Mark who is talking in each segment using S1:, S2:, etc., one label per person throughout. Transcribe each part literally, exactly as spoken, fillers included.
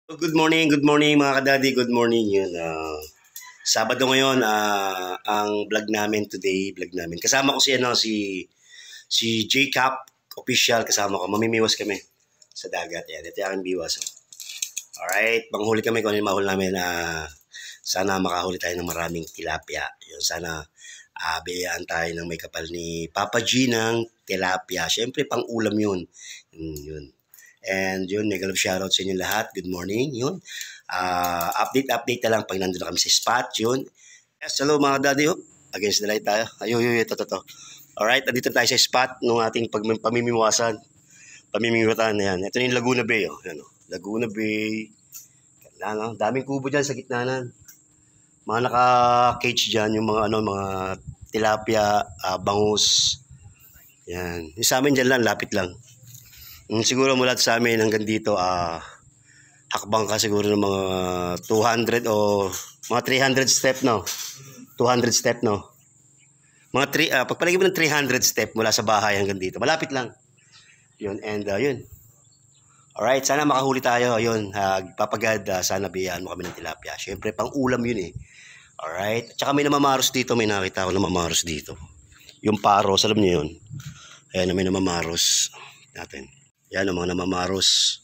S1: Good morning, good morning mga kadadi, good morning yun. Uh, Sabado ngayon, uh, ang vlog namin today, vlog namin. Kasama ko si ano si si J-Cap official, kasama ko. Mamimiwas kami sa dagat. Yan, ito yung aking biwas. Oh. Alright, manghuli kami kung ano yung mahuli namin. Uh, sana makahuli tayo ng maraming tilapia. Yun, sana uh, biyayaan tayo ng may kapal ni Papa G ng tilapia. Siyempre, pang ulam yun. Yun, yun. And yun, mega love shoutout sa inyo lahat. Good morning. Yun. Uh, update, update na lang pag nandun na kami sa spot. Yun. Yes, hello mga daddy. Oh. Against the light tayo. Ayun, yun, ito, ito, ito. Alright, nandito tayo sa spot ng ating pag pamimiwasan. Pamimiwatan. Yan. Ito yung Laguna Bay. Oh. Yan, oh. Laguna Bay. Yan, oh. Daming kubo dyan sa gitnanan. Mga naka-cage dyan, yung mga, ano, mga tilapia, uh, bangus. Yan. Yung sa amin dyan lang, lapit lang. Siguro mula sa amin hanggang dito, ah, hakbang ka siguro ng mga two hundred o mga three hundred step, no? two hundred step, no? Mga three, uh, pagpalagay mo ng three hundred step mula sa bahay hanggang dito. Malapit lang. Yun, and uh, yun. Alright, sana makahuli tayo. Yun, uh, papagad, uh, sana biyaan mo kami ng tilapia. Siyempre, pang ulam yun eh. Alright, at saka may namamaros dito. May nakita ako namamaros dito. Yung paros, alam niyo yun. Ayan, may namamaros natin. Yan ang mga namamaros.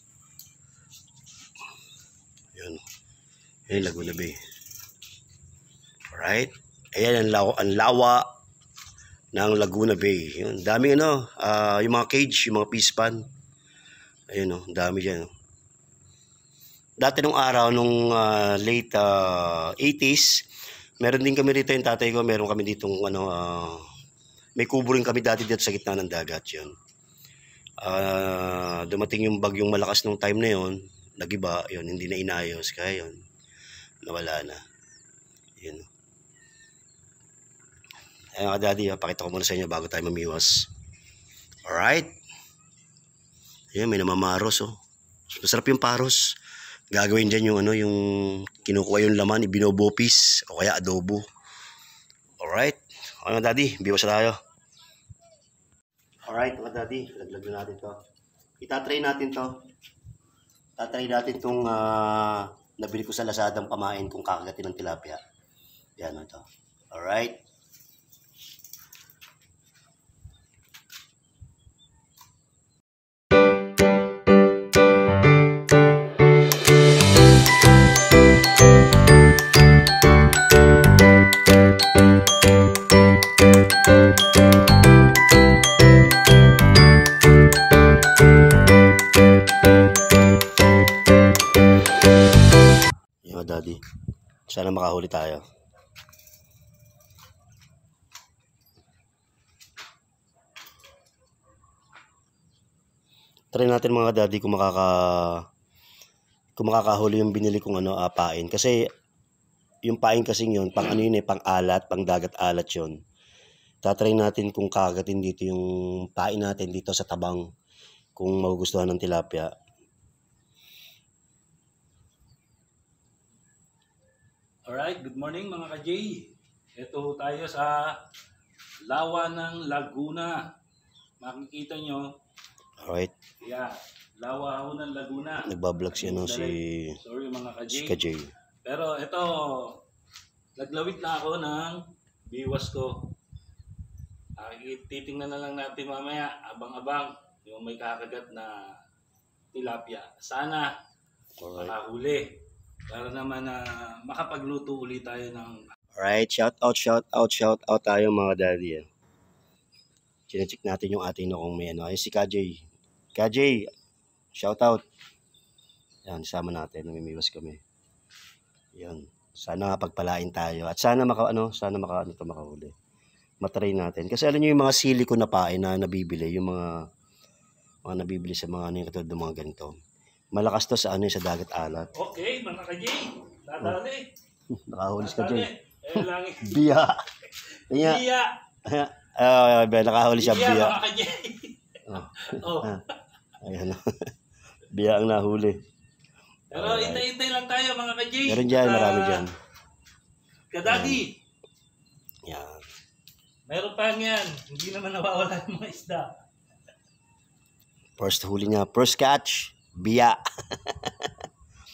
S1: Yan. Yan yung Laguna Bay. Alright. Ayan ang lawa, ang lawa ng Laguna Bay. Yun. Daming ano, uh, yung mga cage, yung mga fish pan. Ayun o, oh, dami dyan. Oh. Dati nung araw, nung uh, late uh, eighties, meron din kami rito yung tatay ko. Meron kami ditong ano, uh, may kubo rin kami dati dito sa gitna ng dagat. Yun. Uh, dumating yung bagyong malakas nung time na yon, nagiba yun, hindi na inayos, kaya yun nawala na yun. Ayun ka daddy, ha? Pakita ko muna sa inyo bago tayo mamiwas. Alright, yun, may namamaros. Oh, masarap yung paros. Gagawin dyan yung ano, yung kinukuha yung laman, ibinobopis o kaya adobo. Alright, ano daddy, biwas na tayo. Alright mga daddy, laglag na natin to. Itatry natin to. Itatry natin itong uh, nabili ko sa Lazada pamain kung kakagatin ng tilapia. Yan ito. Alright. Daddy, sana makahuli tayo. Try natin mga daddy kung makaka kung makakahuli yung binili kong ano, uh, pain. Kasi yung pain kasing yun, pang ano yun eh, pang alat, pang dagat alat yun. Tatry natin kung kagatin dito yung pain natin dito sa tabang, kung magugustuhan ng tilapia.
S2: Alright, good morning mga ka-J. Ito tayo sa lawa ng Laguna. Makikita nyo.
S1: Alright.
S2: Yeah, lawa ho ng Laguna.
S1: Nagbablog si ano si...
S2: Sorry mga ka-J.
S1: Si ka-J.
S2: Pero ito, naglawit na ako ng biwas ko. Titingnan na lang natin mamaya, abang-abang, yung may kakagat na tilapia. Sana makahuli. Para naman na uh, makapagluto ulit tayo ng...
S1: Alright, shout out, shout out, shout out tayo mga daddy. Eh. Chine-check natin yung atin no, kung may ano. Ay si K J. K J, shout out. Yan, sama natin. Namimiwas kami. Yan. Sana pagpalain tayo. At sana maka, ano, sana maka, ano to, makahuli. Matry natin. Kasi alam nyo yung mga silicone na pain na nabibili. Yung mga, mga nabibili sa mga, ano yung katulad ng mga ganito. Malakas to sa ano, sa dagat alat.
S2: Okay, mga ka-J. Dadali.
S1: Nakahulis ka, J.
S2: Eh, langit.
S1: Biya.
S2: Biya. Biya.
S1: Ah, uh, nakahuli siya, biya.
S2: Biya, mga ka-J. Oh.
S1: Ayan. Biya ang nahuli.
S2: Pero intay-intay lang tayo, mga ka-J.
S1: Meron dyan, marami dyan.
S2: Kadadi.
S1: Yan.
S2: Meron pa yan. Hindi naman nawawala yung mga isda.
S1: First huli niya, first catch. Biya.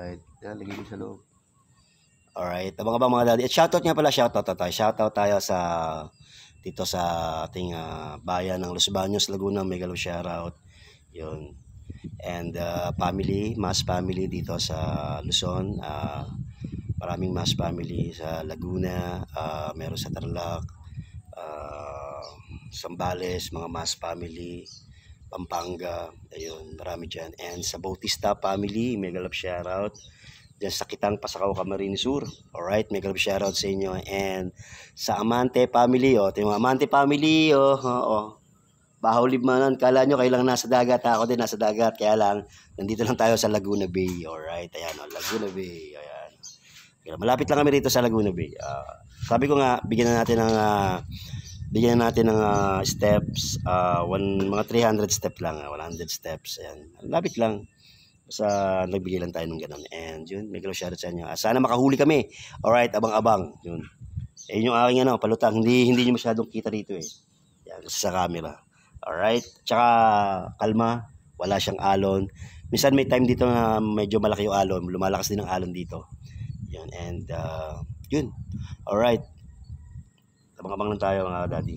S1: Alright. Yan, lagay ko sa loob. Alright. Abang-abang mga daddy. At shoutout nga pala. Shoutout tayo. Shoutout tayo sa dito sa ating uh, bayan ng Los Baños, Laguna. Megalo shoutout. Yun. And uh, family, Mas family dito sa Luzon. Uh, maraming Mas family sa Laguna. Uh, meron sa Tarlac. Uh, Sambales, mga Mas family. Pampanga, ayun, marami dyan. And sa Bautista family, mega love shoutout. Diyan sa Kitang, Pasakaw, Camarines Sur. Alright, mega love shoutout sa inyo. And sa Amante family, oh, ito yung Amante family, oh, oh, oh. Bahaw Libmanan, kala nyo kailang nasa dagat, ako din nasa dagat, kaya lang, nandito lang tayo sa Laguna Bay. Alright, ayan, oh, Laguna Bay, ayan. Kaya, malapit lang kami rito sa Laguna Bay. Uh, sabi ko nga, bigyan na natin ng... Uh, Bigyan natin ng uh, steps, uh, one, mga three hundred steps lang, uh, one hundred steps. Ayan. Lapit lang. Basta nagbigay lang tayo ng ganun. And yun, may galaw shoutout sa inyo. Uh, sana makahuli kami. Alright, abang-abang. Yun. Eh, yun yung aking ano, palutang. Hindi, hindi nyo masyadong kita dito eh. Yan, sa camera. Alright. Tsaka, kalma. Wala siyang alon. Minsan may time dito na medyo malaki yung alon. Lumalakas din ang alon dito. Yun. And, uh, yun. Alright. Abang-abang lang tayo mga daddy.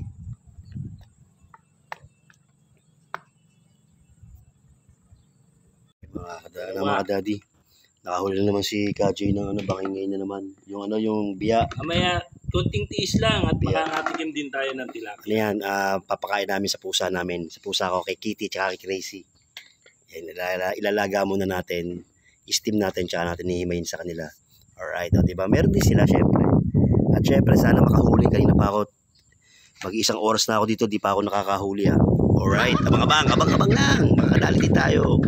S1: Mga, kada, mga daddy. Nakahuli na naman si Kajay ng ano, bangingay na naman. Yung ano, yung biya.
S2: Mamaya, konting tiis lang at makakatikim din tayo ng tilapia.
S1: Ano yan, uh, papakain namin sa pusa namin. Sa pusa ko kay Kitty tsaka kay Crazy. Yan, ilala, ilalaga muna natin. I-steam natin tsaka natin hihimayin sa kanila. Alright, o, diba? Meron din sila syempre. At syempre, sana makahuli. Kanina pa ako, mag-isang oras na ako dito, di pa ako nakakahuli ha. Alright, abang-abang, abang-abang lang. Makakadali din tayo.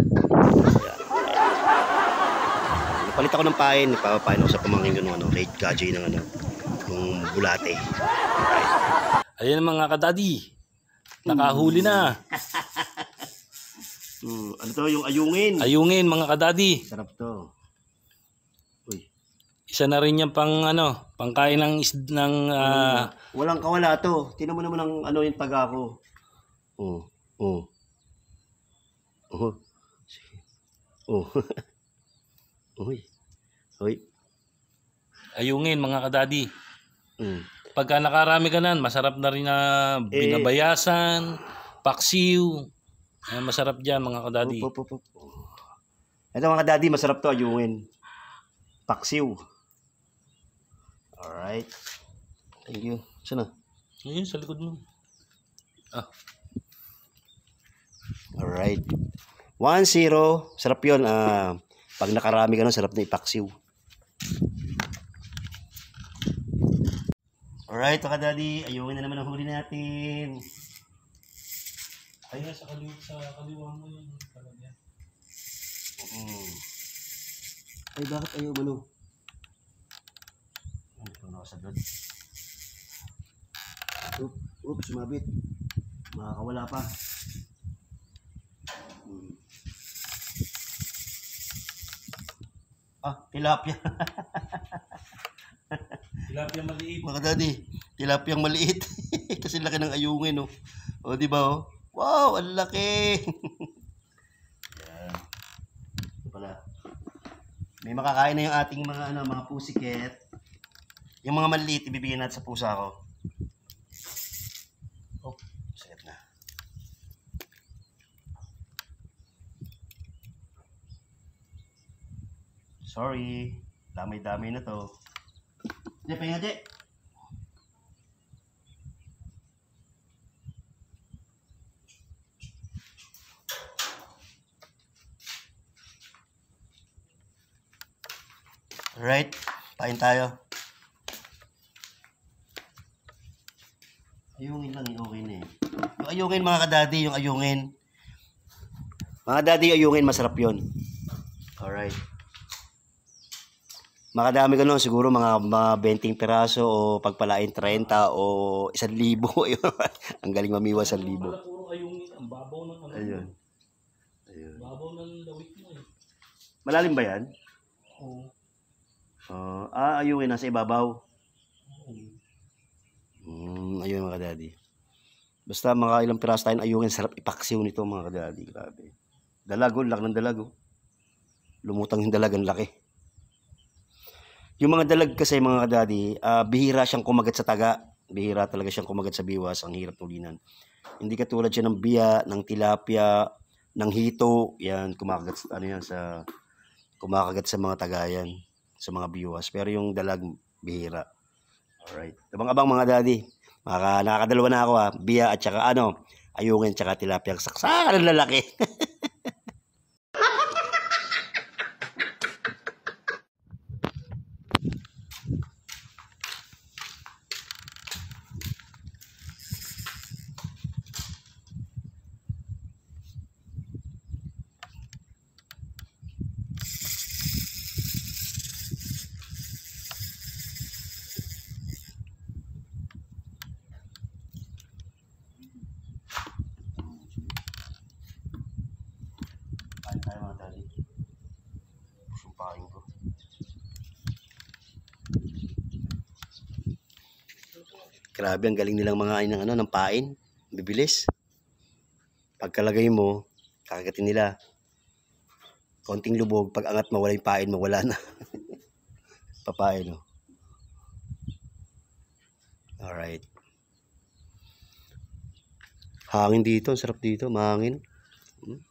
S1: Napalit ako ng pain. Nagpapapain ako sa pamangkin ko ano, kay Kajay ng ano, yung bulate. Alright.
S2: Ayan mga kadadi. Nakahuli na.
S1: Hmm, ano to, yung ayungin?
S2: Ayungin mga kadadi.
S1: Sarap to.
S2: Isa na rin yan pang ano, pangkain ng is ng uh,
S1: walang kawala to. Tingnan mo naman ang ano yung taga ko. Oh, oh. Oh. Oh. Uy. Uy.
S2: Ayungin mga kadadi.
S1: Mm.
S2: Pagka nakarami ka nan, masarap na rin na binabayasan, paksiw. Ayan, masarap diyan mga kadadi.
S1: Op, op, op, op. Ito mga kadadi, masarap to ayungin. Paksiw. Alright. Thank you. Sana?
S2: Ayun, sa likod mo. Ah.
S1: Alright. one zero. Sarap yun. Uh, pag nakarami ka nun, sarap na ipaksiw. Alright, mga daddy. Ayungin na naman ang huli natin.
S2: Ayun, sa kaliwa, sa kaliwa mo yun.
S1: Mm. Ay, bakit ayaw mo no? Ito na ako sa doon. Oop, oop, sumabit. Makakawala pa. Hmm. Ah, tilapia.
S2: Tilapia maliit.
S1: Mga daddy, tilapiyang maliit. Kasi laki ng ayungin, no? O, di ba, oh? Wow, ang laki. Yan. Ito pala. May makakain na yung ating mga, ano, mga pusiket. Yung mga maliit, ibibigyan natin sa pusa ko. Oh, sakit na. Sorry. Damay-damay na to. Di, pahinga, di. Alright, pain tayo. Ayungin lang, okay na eh. Yung ayungin mga kadadi, yung ayungin. Mga daddy, ayungin, masarap yun. Alright. Makadami ka nun, siguro mga, mga twenty piraso o pagpalain thirty o one thousand. Ang galing mamiwa one thousand.
S2: Puro ayungin, ang babaw ng ano.
S1: Ayun. Ayun.
S2: Babaw ng lawit mo eh.
S1: Malalim ba yan?
S2: Oo.
S1: Uh, ah, ayungin, nasa ibabaw.
S2: Oo.
S1: Mm, ayun mga kadadi. Basta mga ilang piraso tayo ayungin, sarap ipaksiw nito mga kadadi. Grabe. Dalago, laki ng dalago. Lumutang yung dalagang laki. Yung mga dalag kasi mga kadadi, uh, bihira siyang kumagat sa taga. Bihira talaga siyang kumagat sa biwas. Ang hirap tulinan. Hindi katulad siya ng biya, ng tilapia, ng hito. Yan, kumakagat, ano yan, sa, kumakagat sa mga tagayan, sa mga biwas. Pero yung dalag, bihira. Alright. Abang-abang mga daddy. Maka, nakakadalawa na ako ha. Biya at saka ano, ayungin tsaka tilapia. Saksakan ng lalaki. Tayo mga daddy. Sumpahin ko. Grabe, ang galing nilang mga ng ano ng pain. Bibilis. Pagkalagay mo, kakagatin nila. Konting lubog, pag angat mawala yung pain, mawala na. Papain, no. Alright. Hangin dito, sarap dito, mahangin. Hmm?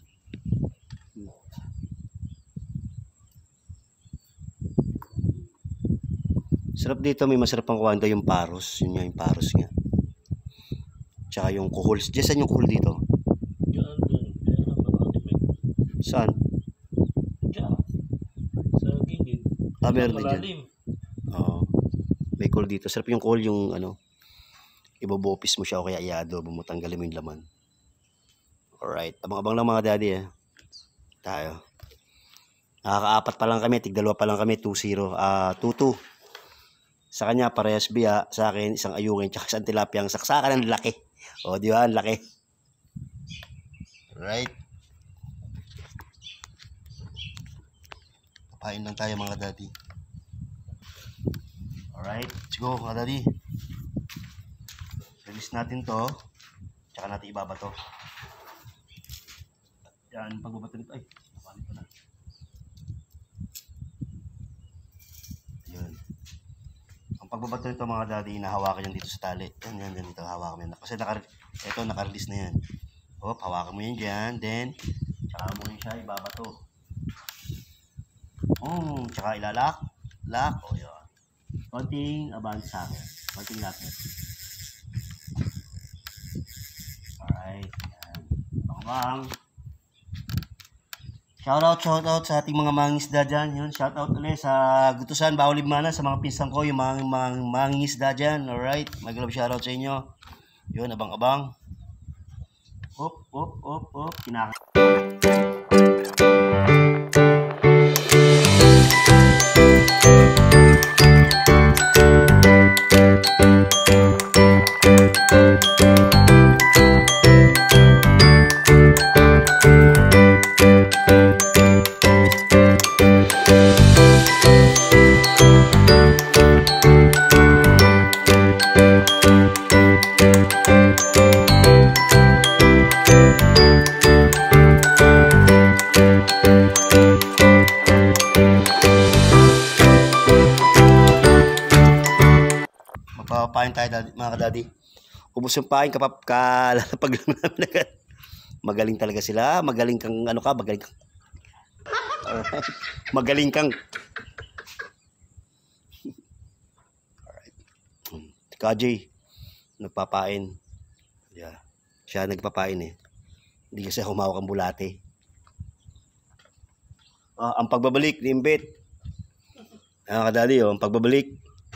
S1: Sarap dito, may masarap pang kuwanda yung paros. Yun nga yung paros nga. Tsaka yung kuhol. Diyan saan yung kuhol dito?
S2: Diyan, doon.
S1: Saan?
S2: Diyan. Sa gilid.
S1: Ah, meron din dyan. Oo. May kuhol dito. Sarap yung kuhol yung ano. Ibobopis mo siya o kaya iado. Bumutanggalin mo yung laman. Alright. Abang-abang lang mga daddy eh. Tayo. Nakaka-apat pa lang kami. Tig-dalawa pa lang kami. two zero. Ah, two two. Sa kanya, parehas biya. Sa akin, isang ayungin. Tsaka isang tilapia. Ang saksakan ng laki. O, di ba? Ang laki. Right. Papain lang tayo mga daddy. Alright. Let's go mga daddy. Release natin to. Tsaka natin ibabato. Yan. Pagbabato nito. Ay. Napalit ko na. Yun. Ang pagbabato nito mga daddy, nahawakan yan dito sa tali. Yan, yan, yan dito, hawakan mo yan. Kasi naka, ito, naka-release na yan. O, hawakan mo yan dyan, then, tsaka mo yun siya, ibabato. Oh, tsaka ilalak, lock, o yun. Konting abang sa akin. Konting lapit. Alright, yan. Bang-bang. Shoutout, shoutout sa ating mga mangingisda dyan. Yun, shoutout ulit sa Gutusan, Bawal Libmana, sa mga pinsan ko, yung mga, mga mangingisda dyan. Alright, mag-love shoutout sa inyo. Yun, abang-abang. Op, op, op, op. Kinaka. Papain tayo mga kadadi. Ubus yung pain kapag kalalapag lang namin agad. Magaling talaga sila. Magaling kang ano ka, magaling kang alright. Magaling kang alright. Si Kajay nagpapain. Yeah. Siya nagpapain eh. Hindi kasi humawak ang bulate. Ah, ang pagbabalik ni Imbet. Mga kadadi, oh, ang pagbabalik.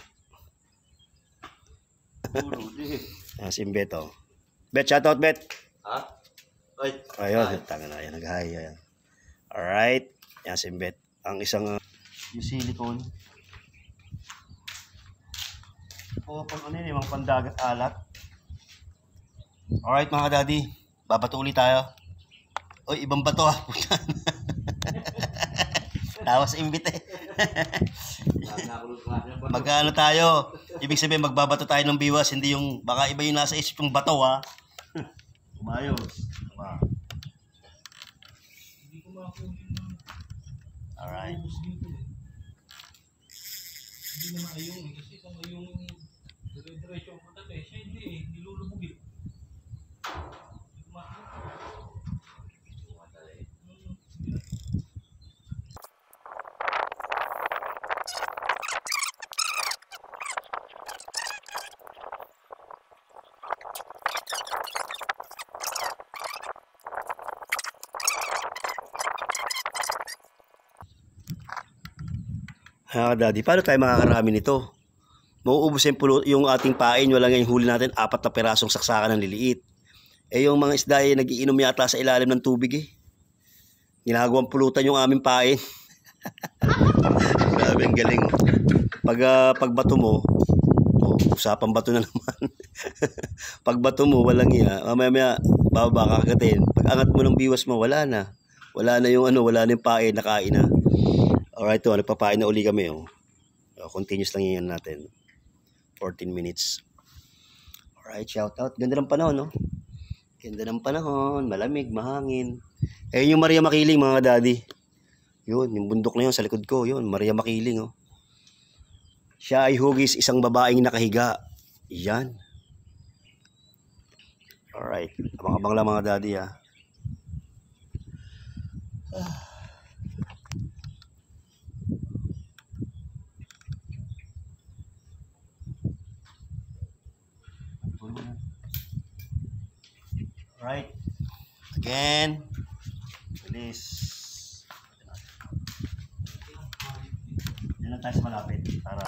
S1: Ah, si Bet, oh. Bet, shoutout, Bet.
S3: Ha? Ay.
S1: Ayun, tanga na yan. Nag-hi. Ayan. Alright. Yan si Bet. Ang isang, uh, yung silicone. O, pang ano yun, yung pandagat alat. Alright, mga daddy. Babato ulit tayo. Oy, ibang bato ah. Tawa sa imbit eh. Mag-ano tayo? Ibig sabihin magbabato tayo ng biwas, hindi yung baka iba yung nasa isip yung bato ha. Umayos. Diba? Alright.
S2: Hindi na maayong eh. Kasi kung ayong dire-diretso ang patat eh. Siya hindi eh. Nilulubog eh.
S1: Ha, daddy, paano tayo makakarami nito? Mauubos yung, pulo, yung ating pain, wala nga yung huli natin, apat na perasong saksakan ng liliit. Eh yung mga isda ay nagiinom yata sa ilalim ng tubig eh. Ginagawang pulutan yung aming pain. Grabe, ang galing. Pag, uh, pag bato mo, oh, usapang bato na naman. Pag bato mo, walang iya. Mamaya-maya, bababa kakatin. Pag angat mo ng biwas mo, wala na. Wala na yung ano, wala na yung pain, nakain na. Alright, to, nagpapain na uli kami. Oh. Continuous lang yan natin. fourteen minutes. Alright, shout out. Ganda ng panahon, no? Ganda ng panahon. Malamig, mahangin. Ayun yung Maria Makiling, mga daddy. Yun, yung bundok na yun sa likod ko. Yun, Maria Makiling, oh. Siya ay hugis isang babaeng nakahiga. Yan. Alright. Abang-abang lang, mga daddy, ha. Ah. Right. Again. Bilis. Diyan lang tayo sa malapit. Para.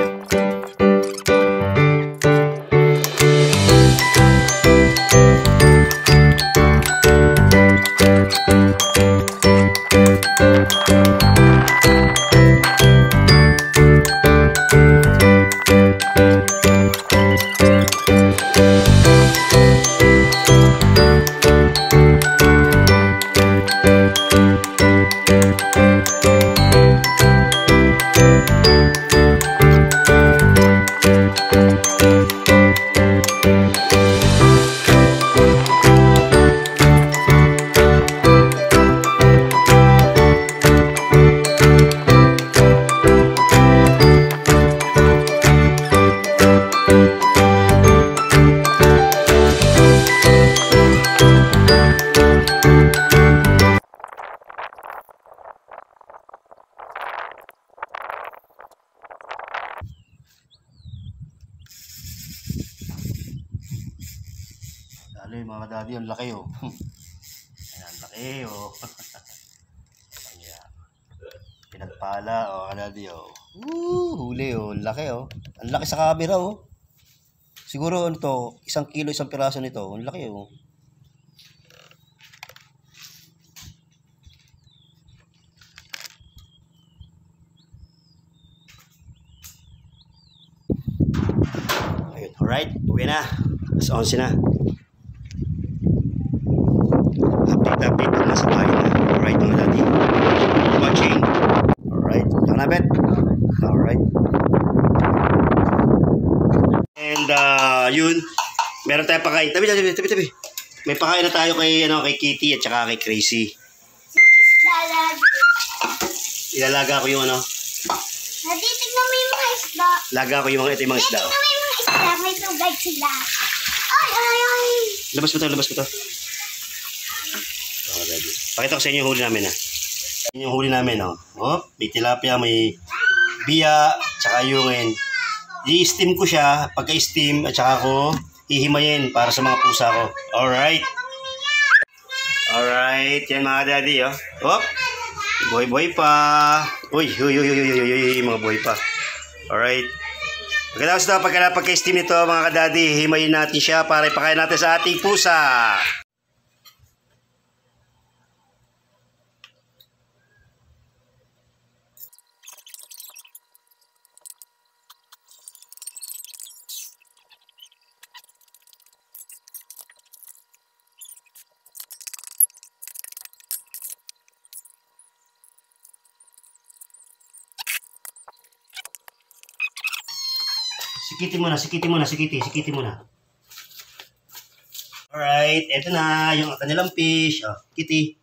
S1: Dali, mga daddy, ang laki oh. Ayan, laki oh. Ayan. Pinagpala oh, mga daddy oh. Woo, huli oh, laki oh. Ang laki sa camera oh. Siguro ano to, isang kilo, isang piraso nito. Ang laki oh. Ayun, alright, uwi na. Alas onse na. Update, update na sa bahay na. Alright, mga daddy. Watching. Alright, yan na, Bet. Alright. And, uh, yun. Meron tayong pakain. Tabi, tabi, tabi, tabi. May pakain na tayo kay, ano, kay Kitty at saka kay Crazy. Ilalaga ko yung, ano.
S4: Natitignan mo yung mga isda.
S1: Laga ko yung mga, ito yung mga isda.
S4: Natitignan mo yung mga isda. May tugad sila. Ay, ay, ay.
S1: Labas mo to, labas mo to. Oh, ready. Pakita ko sa inyo yung huli namin, ha. Yung huli namin, oh. Oh, may tilapia, may biya, tsaka yung ngayon. I-steam ko siya, pagka-steam, at saka ko hihimayin para sa mga pusa ko. Alright. Alright, yan mga daddy, oh. Oh, boy-boy pa. Uy, uy, uy, uy, uy, uy, uy, mga boy pa. Alright. Pagkatapos na, pagka pagka-steam nito, mga kadaddy, hihimayin natin siya para ipakain natin sa ating pusa. Sikiti muna, sikiti muna, sikiti, sikiti muna. Alright, eto na yung kanilang fish. Oh, Kitty.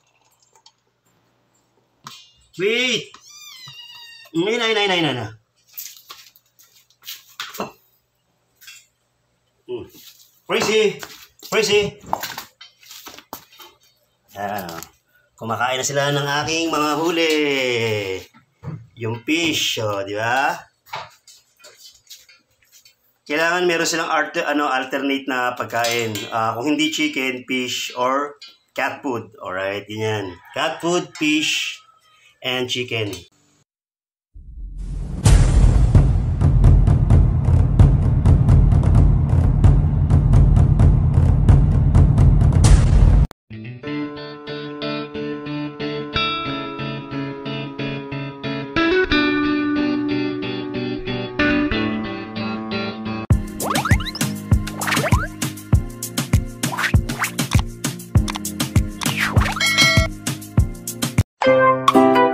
S1: Wait! Nay, nay, nay, nay, nay, nay. Crazy! Crazy! Ayan, oh. Kumakain na sila ng aking mga huli. Yung fish, oh, di ba? Kailangan meron silang art, ano, alternate na pagkain. Uh, kung hindi chicken, fish, or cat food. Alright, yun yan. Cat food, fish, and chicken.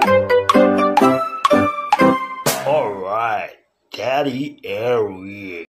S1: Alright, Daddy Eric.